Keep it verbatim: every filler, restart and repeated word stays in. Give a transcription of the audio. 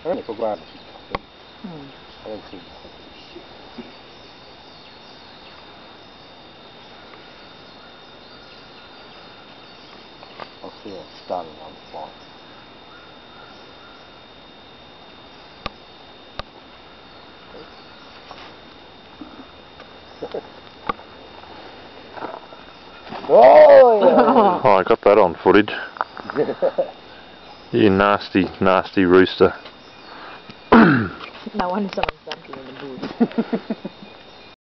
Little grab. Hmm. I don't see. I'll see it standing on the spot. Oh, yeah. Oh, I got that on footage. You nasty, nasty rooster. No wonder someone's dumped you in the booth.